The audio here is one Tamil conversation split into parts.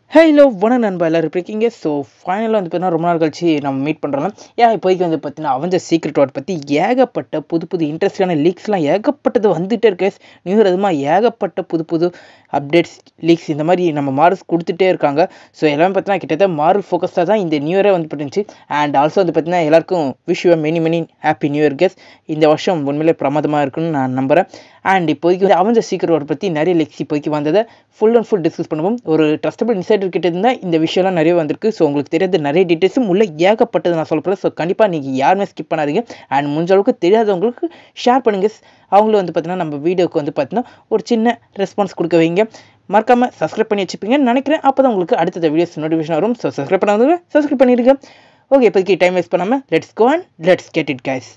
ஹலோ வணக்கம் நண்பா எல்லாரும் இருக்கீங்க. ஸோ ஃபைனலாக வந்து பார்த்தீங்கன்னா ரொம்ப நாள் கழிச்சு நம்ம மீட் பண்ணுறோம். இப்போதைக்கு வந்து பார்த்தீங்கன்னா அவஞ்சர் சீக்ரெட் வார் பற்றி ஏகப்பட்ட புது இன்ட்ரெஸ்டான லீக்ஸ்லாம் ஏகப்பட்டது வந்துகிட்டே இருக்கு. நியூ விதமாக ஏகப்பட்ட புது அப்டேட்ஸ் லீக்ஸ் இந்த மாதிரி நம்ம மார்ஸ் கொடுத்துட்டே இருக்காங்க. ஸோ எல்லாமே பார்த்தீங்கன்னா கிட்டத்தட்ட மார்வல் ஃபோக்கஸாக தான் இந்த நியூ இயரே வந்து பண்ணிச்சு. அண்ட் ஆல்சோ வந்து பார்த்தீங்கன்னா எல்லாருக்கும் wish you many happy new year guys. இந்த வருஷம் உண்மையிலே பிரமாதமாக இருக்குன்னு நான் நம்புகிறேன். அண்ட் இப்போதைக்கு வந்து அவஞ்சர் சீக்ரெட் வார் பற்றி நிறைய லீக்ஸ் இப்போதைக்கு வந்ததை ஃபுல் டிஸ்கஸ் பண்ணுவோம். ஒரு ட்ரஸ்டபிள் இன்சைடர் கிட்ட இருந்தால் இந்த விஷயம்லாம் நிறைய வந்திருக்கு. ஸோ உங்களுக்கு தெரியாத நிறைய டீட்டெயில்ஸும் உள்ள ஏகப்பட்டது நான் சொல்ல போகிறேன். ஸோ கண்டிப்பாக நீங்கள் யாருமே ஸ்கிப் பண்ணாதீங்க. அண்ட் முடிஞ்ச அளவுக்கு தெரியாதவங்களுக்கு ஷேர் பண்ணுங்க. அவங்களும் வந்து பார்த்தீங்கன்னா நம்ம வீடியோக்கு வந்து பார்த்தீங்கன்னா ஒரு சின்ன ரெஸ்பான்ஸ் கொடுக்க வைங்க. மறக்காமல் சப்ஸ்கிரைப் பண்ணி வச்சுப்பீங்கன்னு நினைக்கிறேன். அப்போ தான் உங்களுக்கு அடுத்த வீடியோஸ் நோட்டிஃபிகேஷன் வரும். ஸோ சப்ஸ்கிரைப் பண்ணாதவங்க சப்ஸ்கிரைப் பண்ணிடுங்க. ஓகே, இப்போதைக்கு டைம் வேஸ்ட் பண்ணாமல் let's go and let's get it guys.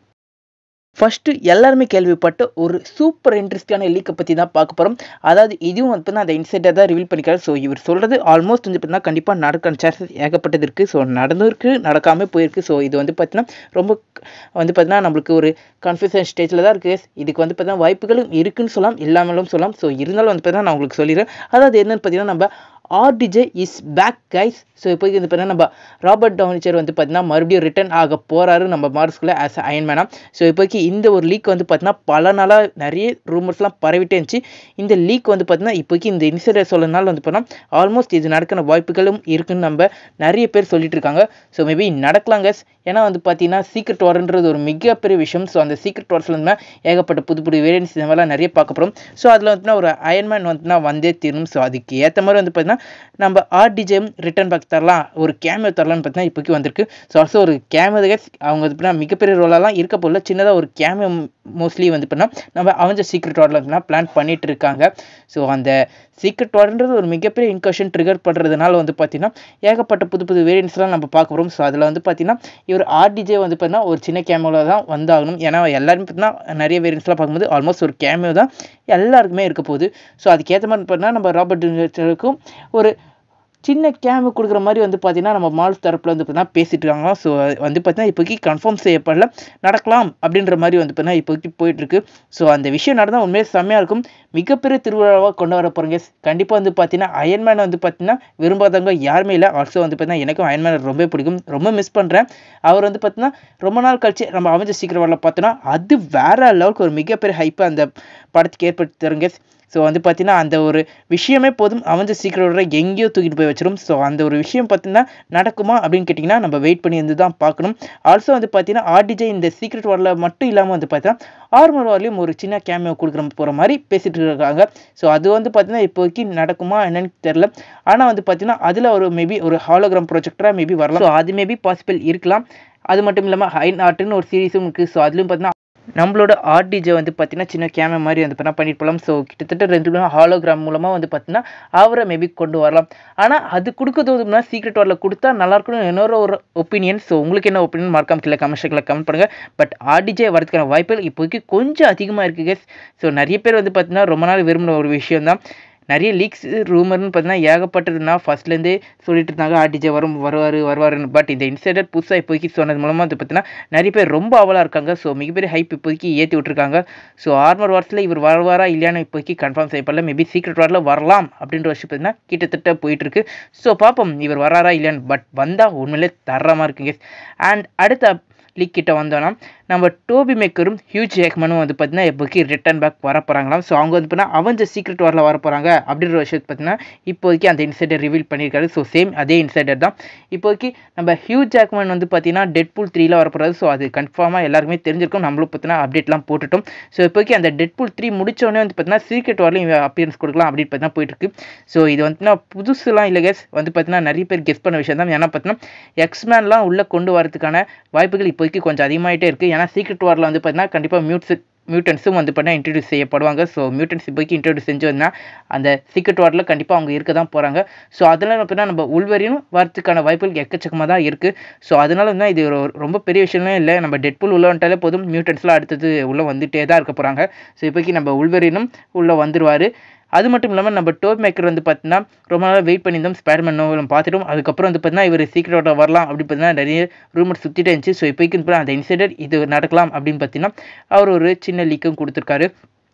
First எல்லாருமே கேள்விப்பட்ட ஒரு சூப்பர் இன்ட்ரெஸ்டான லீக்கை பற்றி தான் பார்க்க போகிறோம். அதாவது இதுவும் வந்து அந்த இன்சைடர் தான் ரிவீல் பண்ணிக்கிறார். ஸோ இவர் சொல்கிறது ஆல்மோஸ்ட் வந்து பார்த்தீங்கன்னா கண்டிப்பாக நடக்கிற சான்சஸ் ஏகப்பட்டது இருக்குது. ஸோ நடந்திருக்கு, நடக்காமல் போயிருக்கு. ஸோ இது வந்து பார்த்தீங்கன்னா ரொம்ப வந்து பார்த்தீங்கன்னா நம்மளுக்கு ஒரு கன்ஃபியூஷன் ஸ்டேஜில் தான் இருக்குது. இதுக்கு வந்து பார்த்தீங்கன்னா வாய்ப்புகளும் இருக்குன்னு சொல்லலாம், இல்லாமலும் சொல்லலாம். ஸோ இருந்தாலும் வந்து பார்த்தீங்கன்னா நான் உங்களுக்கு சொல்லிடுறேன். அதாவது என்னென்னு பார்த்தீங்கன்னா நம்ம RDJ is back guys. So இப்போதைக்கு வந்து பார்த்தீங்கன்னா நம்ம ராபர்ட் டவுனி ஜூனியர் வந்து பார்த்தீங்கன்னா மறுபடியும் ரிட்டர்ன் ஆக போகிறாரு நம்ம மார்ஸ்குள்ளே ஆஸ் அயன் மேனா. ஸோ இப்போதைக்கு இந்த ஒரு லீக் வந்து பார்த்தீங்கன்னா பல நாளாக நிறைய ரூமர்ஸ்லாம் பரவிட்டே இருந்துச்சு. இந்த லீக் வந்து பார்த்தீங்கன்னா இப்போதைக்கு இந்த இன்சிடென்ட் சொல்லனால வந்து பார்த்தீங்கன்னா ஆல்மோஸ்ட் இது நடக்கிற வாய்ப்புகளும் இருக்குன்னு நம்ம நிறைய பேர் சொல்லிட்டு இருக்காங்க. ஸோ மேபி நடக்கலாங்க. ஏன்னா வந்து பார்த்தீங்கன்னா சீக்ரெட் வார்ன்றது ஒரு மிகப்பெரிய விஷயம். ஸோ அந்த சீக்ரெட் வார்ஸில் வந்து ஏகப்பட்ட புது வேரியன்ஸ் இந்த மாதிரிலாம் நிறைய பார்க்க போகிறோம். ஸோ அதில் வந்துன்னா ஒரு அயன்மேன் வந்துன்னா வந்தே தீரும். ஸோ அதுக்கு ஏற்ற மாதிரி வந்து பார்த்தீங்கன்னா நம்ம RDJம் ரிட்டர்ன் பேக் தரலாம், ஒரு கேமியோ தரலான்னு பார்த்தீங்கன்னா இப்போக்கி வந்திருக்கு. ஸோ ஆல்சோ ஒரு கேமியோ அவங்க வந்து மிகப்பெரிய ரோலெல்லாம் இருக்க போல, சின்னதாக ஒரு கேமியோ மோஸ்ட்லி வந்து பண்ணால் நம்ம அவஞ்சர் சீக்ரெட் வார்டில் வந்து பிளான் பண்ணிட்டு இருக்காங்க. ஸோ அந்த சீக்ரெட் வார்டுன்றது ஒரு மிகப்பெரிய இன்கர்ஷன் ட்ரிகர் பண்ணுறதுனால வந்து பார்த்தீங்கன்னா ஏகப்பட்ட புது வேரியன்ஸ்லாம் நம்ம பார்க்க போகிறோம். ஸோ அதில் வந்து பார்த்தீங்கன்னா இவர் RDJ வந்து பார்த்தீங்கன்னா ஒரு சின்ன கேமியோவில் தான் வந்தாகணும். ஏன்னா எல்லாருமே பார்த்தீங்கன்னா நிறைய வேரியன்ஸ்லாம் பார்க்கும்போது ஆல்மோஸ்ட் ஒரு கேமியோ தான் எல்லாருக்குமே இருக்க போகுது. ஸோ அதுக்கேற்ற மாதிரி பார்த்தீங்கன்னா நம்ம ராபர்ட் டவுனிக்கும் ஒரு சின்ன கேமு கொடுக்குற மாதிரி வந்து பார்த்தீங்கன்னா நம்ம மால் தரப்பில் வந்து பார்த்தீங்கன்னா பேசிட்டு இருக்காங்க. ஸோ வந்து பார்த்தீங்கன்னா இப்போக்கி கன்ஃபார்ம் செய்யப்படல, நடக்கலாம் அப்படின்ற மாதிரி வந்து பார்த்தீங்கன்னா இப்போக்கி போயிட்டுருக்கு. ஸோ அந்த விஷயம் நடந்தால் உண்மையாக செம்மையாக இருக்கும். மிகப்பெரிய திருவிழாவாக கொண்டு வர போகிறீங்க. கண்டிப்பாக வந்து பார்த்தீங்கன்னா அயன்மேன் வந்து பார்த்தீங்கன்னா விரும்பாதவங்க யாருமே இல்லை. ஆல்சோ வந்து பார்த்தீங்கன்னா எனக்கும் அயன்மேன் ரொம்ப பிடிக்கும், ரொம்ப மிஸ் பண்ணுறேன். அவர் வந்து பார்த்தீங்கன்னா ரொம்ப நாள் கழிச்சு நம்ம அவஞ்சர் சீக்ரெட் வார்ல பார்த்தோன்னா அது வேற லெவலுக்கு ஒரு மிகப்பெரிய ஹைப்பை அந்த படத்துக்கு ஏற்படுத்தி தருங்க. ஸோ வந்து பார்த்தீங்கன்னா அந்த ஒரு விஷயமே போதும் அவஞ்சர் சீக்ரெட் வாரை எங்கேயோ தூக்கிட்டு போய் வச்சிடும். ஸோ அந்த ஒரு விஷயம் பார்த்தீங்கன்னா நடக்குமா அப்படின்னு கேட்டிங்கன்னா நம்ம வெயிட் பண்ணி இருந்து தான் பார்க்கணும். ஆல்சோ வந்து பார்த்தீங்கன்னா RDJ இந்த சீக்ரெட் வாரில் மட்டும் இல்லாமல் வந்து பார்த்தீங்கன்னா ஆர்மர் வார்லையும் ஒரு சின்ன கேமியோ கொடுக்குற போகிற மாதிரி பேசிகிட்டு இருக்காங்க. ஸோ அது வந்து பார்த்தீங்கன்னா இப்போதைக்கு நடக்குமா என்னன்னு தெரில. ஆனால் வந்து பார்த்தீங்கன்னா அதில் ஒரு மேபி ஒரு ஹாலோகிராம் ப்ரொஜெக்டராக மேபி வரலாம். ஸோ அது மேபி பாசிபிள் இருக்கலாம். அது மட்டும் இல்லாமல் ஹைன் ஆர்ட்னு ஒரு சீரீஸும் இருக்குது. ஸோ அதுலேயும் பார்த்தீங்கன்னா நம்மளோட RDJ வந்து பார்த்தீங்கன்னா சின்ன கேமரா மாதிரி வந்து பண்ணால் பண்ணிட்டு போகலாம். ஸோ கிட்டத்தட்ட 2 ஹாலோகிராம் மூலமாக வந்து பார்த்தீங்கன்னா அவரை மேபி கொண்டு வரலாம். ஆனால் அது கொடுக்கறதுனா சீக்ரெட் வாரில் கொடுத்தா நல்லாயிருக்குன்னு என்னோட ஒரு ஒப்பீனியன். ஸோ உங்களுக்கு என்ன ஒப்பீனியன் மறக்காம கீழே கமெண்ட் பண்ணுங்கள். பட் RDJ வரதுக்கான வாய்ப்புகள் இப்போதைக்கு கொஞ்சம் அதிகமாக இருக்குது. ஸோ நிறைய பேர் வந்து பார்த்தீங்கன்னா ரொம்ப நாள் விரும்பின ஒரு விஷயம் தான். நிறைய லீக்ஸ் ரூமர்னு பார்த்தீங்கன்னா ஏகப்பட்டதுன்னா ஃபர்ஸ்ட்லேருந்தே சொல்லிட்டு இருந்தாங்க RDJ வருவாருன்னு. பட் இந்த இன்சைடர் புதுசாக இப்போதைக்கு சொன்னது மூலமாக வந்து பார்த்தீங்கன்னா நிறைய பேர் ரொம்ப அவலாக இருக்காங்க. ஸோ மிகப்பெரிய ஹைப் இப்போதைக்கு ஏற்றி விட்டுருக்காங்க. ஸோ ஆர்மர் வார்ஸில் இவர் வருவாரா இல்லையான்னு இப்போதைக்கு கன்ஃபார்ம் செய்யப்படல. மேபி சீக்ரெட் வாரில் வரலாம் அப்படின்ற விஷயம் பார்த்தீங்கன்னா கிட்டத்தட்ட போயிட்டுருக்கு. ஸோ பார்ப்போம் இவர் வராரா இல்லையான்னு. பட் வந்தால் உண்மையிலே தரமாக இருக்குங்க. அண்ட் அடுத்த லீக் கிட்ட வந்தோன்னா நம்ம டோபி மேக்கரும் ஹியூஜ் ஜாக்மனும் வந்து பார்த்தீங்கன்னா இப்போதைக்கு ரிட்டர்ன் பேக் வர போகிறாங்களாம். ஸோ அவங்க வந்து பார்த்தீங்கன்னா அவஞ்சர் சீக்ரெட் வாரில் வர போகிறாங்க அப்படின்ற விஷயத்தை பார்த்தீங்கன்னா இப்போதைக்கு அந்த இன்சைடர் ரிவீல் பண்ணியிருக்காரு. ஸோ சேம் அதே இன்சைடர் தான் இப்போதைக்கு நம்ம ஹியூஜ் ஜாக்மன் வந்து பார்த்தீங்கன்னா டெட்பூல் 3ல வர போகிறாரு. ஸோ அது கன்ஃபார்மாக எல்லாருக்குமே தெரிஞ்சிருக்கும். நம்மளும் பார்த்தீங்கன்னா அப்டேட்லாம் போட்டுட்டோம். ஸோ இப்போதைக்கு அந்த டெட்பூல் 3 முடிச்சோடனே வந்து பார்த்தீங்கன்னா சீக்ரெட் வாரிலையும் அப்பியரன்ஸ் கொடுக்கலாம் அப்படின்னு பார்த்தீங்கன்னா போயிட்டுருக்கு. ஸோ இது வந்துன்னா புதுசுலாம் இல்லை கேஸ், வந்து பார்த்தீங்கன்னா நிறைய பேர் கெஸ் பண்ண விஷயம் தான். ஏன்னா பார்த்தீங்கன்னா எக்ஸ்மேன்லாம் உள்ளே கொண்டு வரதுக்கான வாய்ப்புகள் இப்போதைக்கு கொஞ்சம் அதிகமாகிட்டே இருக்குது. ஏன்னா சீக்ரெட் வாரில் வந்து பார்த்தீங்கன்னா கண்டிப்பாக மியூட்டன்ஸும் வந்து பார்த்தீங்கன்னா இன்ட்ரடியூஸ் செய்யப்படுவாங்க. ஸோ மியூட்டன்ஸ் இப்போதைக்கு இன்ட்ரடியூஸ் செஞ்சு வந்தால் அந்த சீக்ரெட் வாரில் கண்டிப்பாக அவங்க இருக்க தான் போகிறாங்க. ஸோ அதெல்லாம் பார்த்தீங்கன்னா நம்ம உள்வரியும் வரதுக்கான வாய்ப்புகள் எக்கச்சக்கமாக தான் இருக்குது. ஸோ அதனால தான் இது ரொம்ப பெரிய விஷயமே இல்லை. நம்ம டெட்பூல் உள்ள வந்துட்டாலே போதும், மியூட்டன்ஸ்லாம் அடுத்தது உள்ளே வந்துகிட்டே தான் இருக்க போகிறாங்க. ஸோ இப்போதைக்கு நம்ம உள்வரினும் உள்ளே வந்துடுவார். அது மட்டும் இல்லாமல் நம்ம டோபி மேக்கர் வந்து பார்த்தீங்கன்னா ரொம்ப நாளாக வெயிட் பண்ணியிருந்தோம். ஸ்பைடர்மேன் நோவலும் பார்த்துட்டோம். அதுக்கப்புறம் வந்து பார்த்தீங்கன்னா இவர் சீக்ரெட் வாரில் வரலாம் அப்படின்னு பார்த்தீங்கன்னா நிறைய ரூமர் சுற்றிட்டே இருந்துச்சு. ஸோ இப்போதைக்கு அந்த இன்சைடர் இது நடக்கலாம் அப்படின்னு பார்த்தீங்கன்னா அவர் ஒரு சின்ன லீக்கும் கொடுத்துருக்காரு.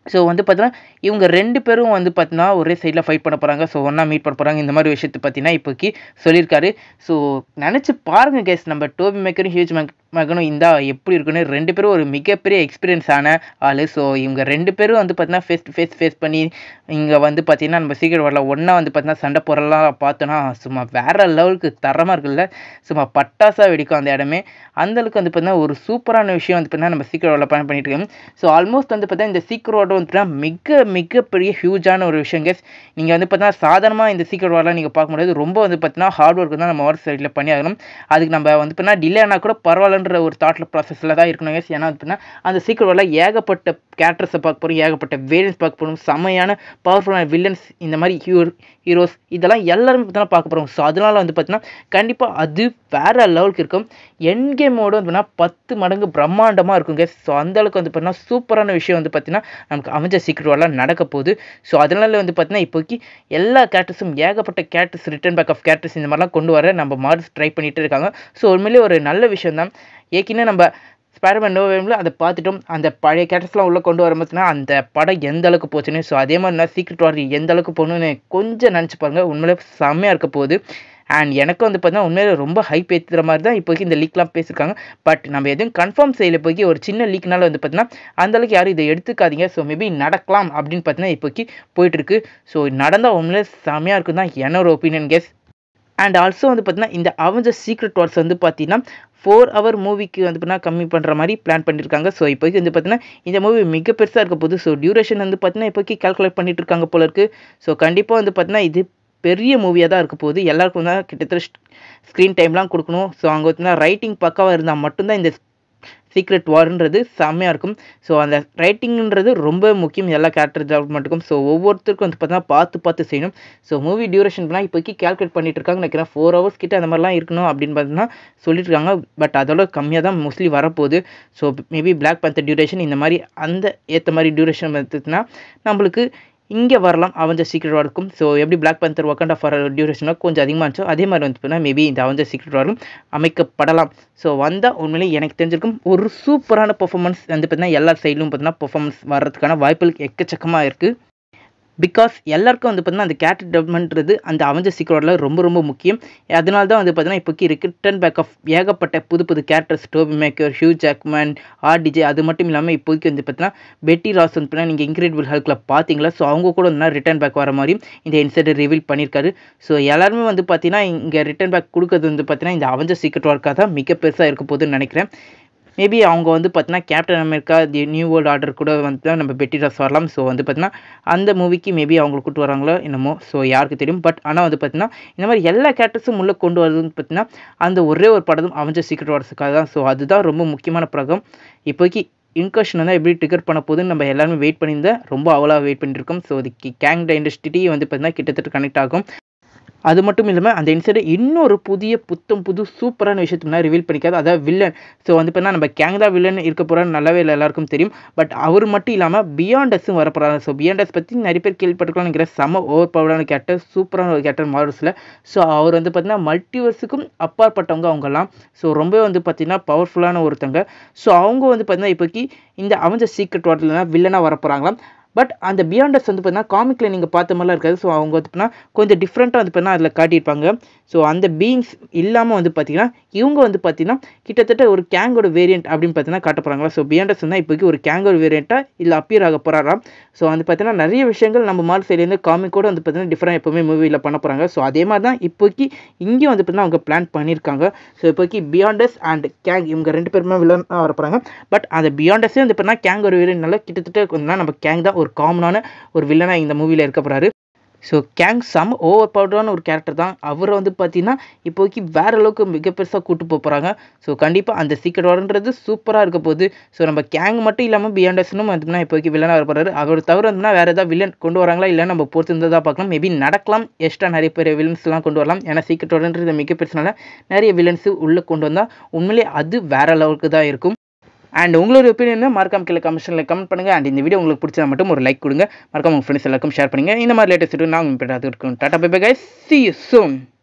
ஸோ வந்து பார்த்தீங்கன்னா இவங்க 2 பேரும் வந்து பார்த்தீங்கன்னா ஒரே சைடில் ஃபைட் பண்ண போகிறாங்க. ஸோ ஒன்றா மீட் பண்ண போகிறாங்க. இந்த மாதிரி விஷயத்தை பார்த்தீங்கன்னா இப்போக்கி சொல்லியிருக்காரு. ஸோ நினச்சி பாருங்கள் கேஸ், நம்ம டோபி மேக்கரும் ஹியூஜ் மேக்கரும் இந்தா எப்படி இருக்குன்னு. 2 பேரும் ஒரு மிகப்பெரிய எக்ஸ்பீரியன்ஸ் ஆன ஆள். ஸோ இவங்க 2 பேரும் வந்து பார்த்தீங்கன்னா ஃபேஸ் பண்ணி இங்கே வந்து பார்த்தீங்கன்னா நம்ம சீக்கிரம் வரல ஒன்றா வந்து பார்த்தீங்கன்னா சண்டை போடலாம் பார்த்தோன்னா சும்மா வேறு லெவலுக்கு தரமாக இருக்குல்ல. சும்மா பட்டாசாக வெடிக்கும் அந்த இடமே. அந்தளவுக்கு வந்து பார்த்தீங்கன்னா ஒரு சூப்பரான விஷயம் வந்து பார்த்தீங்கன்னா நம்ம சீக்கிரம் வரல பிளான் பண்ணிட்டு இருக்கோம். ஸோ ஆல்மோஸ்ட் வந்து பார்த்தீங்கன்னா இந்த சீக்கிரம் மிகப்பெரிய ஹியூஜான ஒரு விஷயம் கேஸ். நீங்கள் வந்து பார்த்தீங்கன்னா சாதாரணமாக இந்த சீக்கிரம் வரலாம் நீங்கள் பார்க்க முடியாது. ரொம்ப வந்து பார்த்தீங்கன்னா ஹார்ட் ஒர்க் தான் நம்ம ஒரு சைடில் பண்ணி ஆகணும். அதுக்கு நம்ம வந்து பார்த்தீங்கன்னா டிலே ஆனால் கூட பரவாயில்லன்ற ஒரு தாட்டில் ப்ராசஸில் தான் இருக்கணும் கேஸ். ஏன்னா வந்து பார்த்தீங்கன்னா அந்த சீக்கிரம் வரல ஏகப்பட்ட கேரக்டர்ஸை பார்க்க போகிறோம், ஏகப்பட்ட வேரியன்ஸ் பார்க்க போகிறோம், செமையான பவர்ஃபுல்லான வில்லன்ஸ், இந்த மாதிரி ஹீரோஸ் இதெல்லாம் எல்லாருமே பார்த்தீங்கன்னா பார்க்க போகிறோம். ஸோ அதனால வந்து பார்த்தீங்கன்னா கண்டிப்பாக அது வேறு லெவலுக்கு இருக்கும். எண்ட் கேமோட வந்து பார்த்தீங்கன்னா 10 மடங்கு பிரம்மாண்டமாக இருக்கும் கேஸ். ஸோ அந்தளவுக்கு வந்து பார்த்தீங்கன்னா சூப்பரான விஷயம் வந்து பார்த்தீங்கன்னா நமக்கு அவெஞ்சர்ஸ் சீக்ரெட் வார்லாம் நடக்க போகுது. ஸோ அதனால வந்து பார்த்தீங்கன்னா இப்போக்கி எல்லா கேரக்டர்ஸும் ஏகப்பட்ட characters return back of characters இந்த மாதிரிலாம் கொண்டு வர நம்ம மார்ஸ் ட்ரை பண்ணிகிட்டே இருக்காங்க. ஸோ உண்மையிலேயே ஒரு நல்ல விஷயம் தான். ஏற்கனவே நம்ம ஸ்பைடர்மேன் நோ வேவில் அதை பார்த்துட்டோம். அந்த பழைய கேரக்டர்ஸ்லாம் உள்ளே கொண்டு வரும்போதுனா அந்த படம் எந்த அளவுக்கு போச்சுன்னு. ஸோ அதே மாதிரி நான் சீக்ரெட் வார் எந்த அளவுக்கு போகணுன்னு கொஞ்சம் நினச்சி பாருங்கள். உண்மையிலே செம்மையாக இருக்க போகுது. அண்ட் எனக்கு வந்து பார்த்தீங்கன்னா உண்மையிலே ரொம்ப ஹைப் ஏற்றுற மாதிரி தான் இப்போக்கி இந்த லீக்லாம் பேசியிருக்காங்க. பட் நம்ம எதுவும் கன்ஃபார்ம் செய்யல. இப்போக்கி ஒரு சின்ன லீக்னால வந்து பார்த்தீங்கன்னா அந்தளவுக்கு யாரும் இதை எடுத்துக்காதீங்க. ஸோ மேபி நடக்கலாம் அப்படின்னு பார்த்தீங்கன்னா இப்போக்கி போயிட்டுருக்கு. ஸோ நடந்தால் உண்மையிலே செம்மையாக இருக்கும் தான் என்னோட ஒப்பீனியன் கேஸ். அண்ட் ஆல்சோ வந்து பார்த்தீங்கன்னா இந்த அவெஞ்சர்ஸ் சீக்ரெட் வார்ஸ் வந்து பார்த்தீங்கன்னா 4 hour மூவிக்கு வந்து பார்த்தீங்கன்னா கம்மி பண்ணுற மாதிரி பிளான் பண்ணியிருக்காங்க. ஸோ இப்போக்கி வந்து பார்த்தீங்கன்னா இந்த மூவி மிக பெருசாக இருக்க போகுது. ஸோ டியூரேஷன் வந்து பார்த்தீங்கன்னா இப்போக்கி கால்குலேட் பண்ணிட்டு இருக்காங்க போல இருக்குது. ஸோ கண்டிப்பாக வந்து பார்த்தீங்கன்னா இது பெரிய மூவியாக தான் இருக்க போகுது. எல்லாருக்கும் தான் கிட்டத்தட்ட ஸ்க்ரீன் டைம்லாம் கொடுக்கணும். ஸோ அங்கே பார்த்தீங்கன்னா ரைட்டிங் பக்காவாக இருந்தால் மட்டும்தான் இந்த சீக்ரெட் வார்ன்றது செம்மையாக இருக்கும். ஸோ அந்த ரைட்டிங்ன்றது ரொம்ப முக்கியம் எல்லா கேரக்டர் டெவலப்மெண்ட்டுக்கும். ஸோ ஒவ்வொருத்தருக்கும் வந்து பார்த்தீங்கன்னா பார்த்து செய்யணும். ஸோ மூவி டியூரேஷன்லாம் இப்போக்கி கால்குலேட் பண்ணிட்டு இருக்காங்க நினைக்கிறேன். 4 hours கிட்ட அந்த மாதிரிலாம் இருக்கணும் அப்படின்னு பார்த்தீங்கன்னா சொல்லிட்டு இருக்காங்க. பட் அதோட கம்மியாக தான் மோஸ்ட்லி வரப்போகுது. So maybe Black Panther duration இந்த மாதிரி அந்த ஏற்ற மாதிரி டியூரேஷன் வந்துச்சுன்னா நம்மளுக்கு இங்கே வரலாம் அவெஞ்சர்ஸ் சீக்ரெட் வார்க்கும். ஸோ எப்படி பிளாக் பேந்தர் வக்காண்டா ஃபாரெவர் டியூரேஷனாக கொஞ்சம் அதிகமாக இருந்துச்சோ அதே மாதிரி வந்து பார்த்தீங்கன்னா மேபி இந்த அவெஞ்சர்ஸ் சீக்ரெட் வாரும் அமைக்கப்படலாம். ஸோ வந்தால் உண்மையிலே எனக்கு தெரிஞ்சிருக்கும் ஒரு சூப்பரான பெர்ஃபார்மன்ஸ் வந்து பார்த்தீங்கன்னா எல்லா சைட்லையும் பார்த்தீங்கன்னா பெர்ஃபார்மன்ஸ் வர்றதுக்கான வாய்ப்புகள் எக்கச்சக்கமாக இருக்குது. பிகாஸ் எல்லாருக்கும் வந்து பார்த்தீங்கன்னா அந்த கேரக்டர் டெவலப்மெண்ட்றது அந்த அவெஞ்சர்ஸ் சீக்ரெட் வாரில் ரொம்ப முக்கியம். அதனால தான் வந்து பார்த்தீங்கன்னா இப்போக்கி ரிட்டர்ன் பேக் ஆஃப் ஏகப்பட்ட புது characters Tobey Maguire, Hugh Jackman, RDJ அது மட்டும் இல்லாமல் இப்போக்கி வந்து பார்த்தீங்கன்னா பெட்டி ராஸ் வந்து பார்த்தீங்கன்னா நீங்கள் இன்க்ரெடிபிள் ஹல்கில் பார்த்தீங்களா. ஸோ அவங்க கூட வந்து ரிட்டர்ன் பேக் வர மாதிரி இந்த இன்சைடர் ரிவீல் பண்ணியிருக்காரு. ஸோ எல்லாருமே வந்து பார்த்தீங்கன்னா இங்கே ரிட்டர்ன் பேக் கொடுக்குறது வந்து பார்த்தீங்கன்னா இந்த அவெஞ்சர்ஸ் சீக்ரெட் வார்க்காக தான் மிக பெருசாக இருக்க போகுதுன்னு நினைக்கிறேன். மேபி அவங்க வந்து பார்த்தீங்கன்னா Captain America the New World Order கூட வந்து நம்ம பெட்டி ராஸ் வரலாம். ஸோ வந்து பார்த்தீங்கன்னா அந்த மூவிக்கு மேபி அவங்க கூட்டு வராங்களோ என்னமோ. ஸோ யாருக்கு தெரியும். பட் ஆனால் வந்து பார்த்தீங்கன்னா இந்த மாதிரி எல்லா கேரக்டர்ஸும் உள்ளே கொண்டு வரதுன்னு பார்த்தீங்கன்னா அந்த ஒரே ஒரு படம் அவெஞ்சர்ஸ் சீக்ரெட் வார்ஸுக்காக தான். ஸோ அதுதான் ரொம்ப முக்கியமான பிரகம். இப்போக்கி இன்கர்ஷன் வந்து எப்படி ட்ரிகர் பண்ண போகுதுன்னு நம்ம எல்லாருமே வெயிட் பண்ணியிருந்தேன். ரொம்ப அவளாக வெயிட் பண்ணியிருக்கோம். ஸோ அதுக்கு கேங் டைனஸ்டி வந்து பார்த்தீங்கன்னா கிட்டத்தட்ட கனெக்ட் ஆகும். அது மட்டும் இல்லாமல் அந்த இன்சைடு இன்னொரு புது சூப்பரான விஷயத்துக்கு ரிவீல் பண்ணிக்காது. அதாவது வில்லன். ஸோ வந்து பார்த்தீங்கன்னா நம்ம கேங் தான் வில்லன் இருக்க போகிறான்னு நல்லாவே இல்லை எல்லாருக்கும் தெரியும். பட் அவர் மட்டும் இல்லாமல் பியாண்டஸும் வரப்போகிறாங்க. ஸோ பியாண்டஸ் பற்றி நிறைய பேர் கேள்விப்பட்டிருக்கலாம்னு நினைக்கிறேன். செம ஓவர் பவரான கேரக்டர், சூப்பரான ஒரு கேரக்டர் மார்வல்ஸில். ஸோ அவர் வந்து பார்த்தீங்கன்னா மல்டிவர்ஸுக்கும் அப்பாற்பட்டவங்க அவங்கெல்லாம். ஸோ ரொம்ப வந்து பார்த்தீங்கன்னா பவர்ஃபுல்லான ஒருத்தங்க. ஸோ அவங்க வந்து பார்த்தீங்கன்னா இப்போக்கி இந்த அவெஞ்சர்ஸ் சீக்ரெட் வார்ல வில்லனாக வரப்போகிறாங்களாம். பட் அந்த பியாண்டஸ் வந்து பார்த்தீங்கன்னா காமிக்கில் நீங்கள் பார்த்த மாதிரிலாம் இருக்காது. ஸோ அவங்க வந்து பார்த்தீங்கன்னா கொஞ்சம் டிஃப்ரெண்ட்டாக வந்து பார்த்தீங்கன்னா அதில் காட்டியிருப்பாங்க. ஸோ அந்த பீயிங்ஸ் இல்லாமல் வந்து பார்த்தீங்கன்னா இவங்க வந்து பார்த்தீங்கன்னா கிட்டத்தட்ட ஒரு கேங்கோட வேரியண்ட் அப்படின்னு பார்த்தீங்கன்னா காட்ட போகிறாங்களா. ஸோ பியாண்டஸ் வந்து இப்போக்கி ஒரு கேங்கோட வேரியண்ட்டாக இதில் அப்பியர் ஆக போகிறாராம். ஸோ வந்து பார்த்தீங்கன்னா நிறைய விஷயங்கள் நம்ம மார்வல் சைட்லேருந்து காமிக்கோட வந்து பார்த்தீங்கன்னா டிஃப்ரெண்ட் எப்போவுமே மூவியில் பண்ண போகிறாங்க. ஸோ அதே மாதிரி தான் இப்போக்கி இங்கேயும் வந்து பார்த்தீங்கன்னா அவங்க பிளான் பண்ணியிருக்காங்க. ஸோ இப்போக்கி பியாண்டஸ் அண்ட் கேங் இவங்க 2 பேருமே வில்லனாக வர போகிறாங்க. பட் அந்த பியாண்டஸே வந்து பார்த்தீங்கன்னா கேங் ஒரு வேரியண்ட்னால கிட்டத்தட்ட நம்ம கேங் தான் ஒரு காமனான ஒரு வில்லனாக இந்த மூவியில் இருக்க போகிறாரு. ஸோ கேங் சம் ஓவர் பவர்டான ஒரு கேரக்டர் தான். அவரை வந்து பார்த்தீங்கன்னா இப்போக்கி வேறு அளவுக்கு மிக பெருசாக கூட்டு போகிறாங்க. ஸோ கண்டிப்பாக அந்த சீக்ரெட் வார்ன்றது சூப்பராக இருக்க போகுது. ஸோ நம்ம கேங் மட்டும் இல்லாமல் பியாண்டஸ்னும் வந்துன்னா இப்போக்கி வில்லனாக வர போகிறாரு. அவர் தவிர வந்துன்னா வேறு ஏதாவது வில்லன் கொண்டு வராங்களா இல்லைன்னா நம்ம பொறுத்து இருந்ததாக பார்க்கலாம். மேபி நடக்கலாம். எக்ஸ்ட்ரா நிறைய பேர் வில்லன்ஸ்லாம் கொண்டு வரலாம். ஏன்னா சீக்ரெட் வார்ன்றது மிக பெருசுனால நிறைய வில்லன்ஸு உள்ளே கொண்டு வந்தால் உண்மையிலே அது வேறு லெவலுக்கு தான் இருக்கும். அண்ட் உங்களோட ஒப்பீனியன் மறக்காம கீழே கமெண்ட்ஸில் கமெண்ட் பண்ணுங்கள். அண்ட் இந்த வீடியோ உங்களுக்கு பிடிச்சா மட்டும் ஒரு லைக் கொடுங்க. மறக்காம உங்கள் ஃப்ரெண்ட்ஸ் எல்லாருக்கும் ஷேர் பண்ணுங்கள். இந்த மாதிரி லேட்டஸ்ட் நான் உங்களுக்கு இருக்கும். Tata bye bye guys. See you soon.